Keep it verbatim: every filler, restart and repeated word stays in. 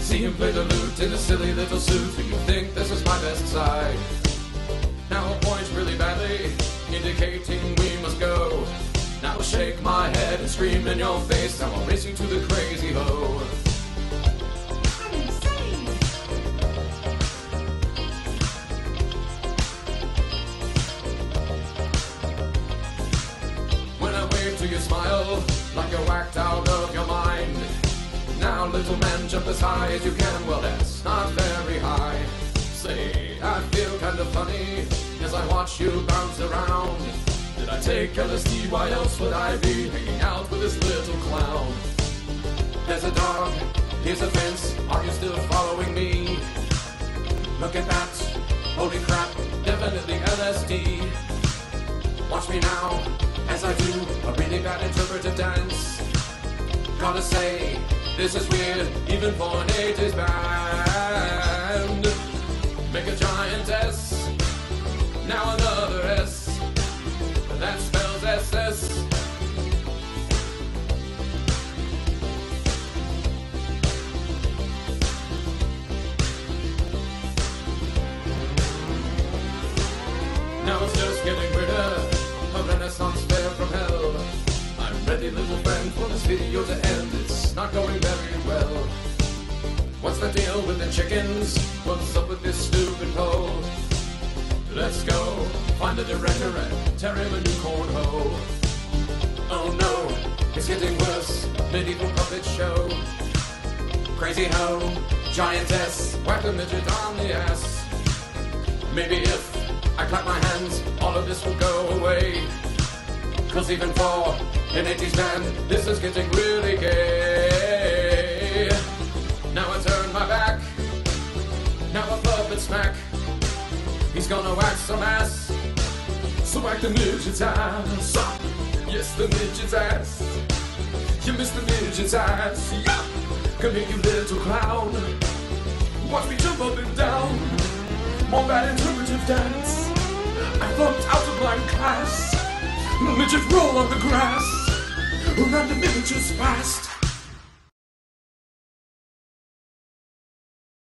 See him play the lute in a silly little suit, and you think this is my best side. Now a point's really badly indicating we must go. Now I'll shake my head and scream in your face. Now I'll race you to the crazy hoe. I'm insane. When I wave to you, smile like you're whacked out of your mind. Now little man, jump as high as you can. Well, that's not very high. Say, I feel kind of funny as I watch you bounce around. Did I take L S D? Why else would I be hanging out with this little clown? There's a dog, here's a fence. Are you still following me? Look at that, holy crap, definitely L S D. Watch me now as I do a really bad interpretive dance. Gotta say, this is weird, even for an eighties band. Make a giant S, now another S. That spells S S. Now it's just getting weirder, a renaissance fair from hell. I'm ready, little friend, for this video to end. It's not going very well. What's the deal with the chickens? What's up with this stupid pole? Let's go find the director and tear him a new cornhole. Oh no, it's getting worse. Medieval puppet show. Crazy hoe, giantess, whack a midget on the ass. Maybe if I clap my hands, all of this will go away. Cause even for an eighties band, this is getting really gay. Now I turn my back, now a puppet smack. He's gonna whack some ass, so whack the midget's ass. Yes, the midget's ass. You missed the midget's ass. Yeah. Come here, you little clown. Watch me jump up and down. More bad interpretive dance. I flunked out of my class. The midget roll on the grass. Around the midget's fast.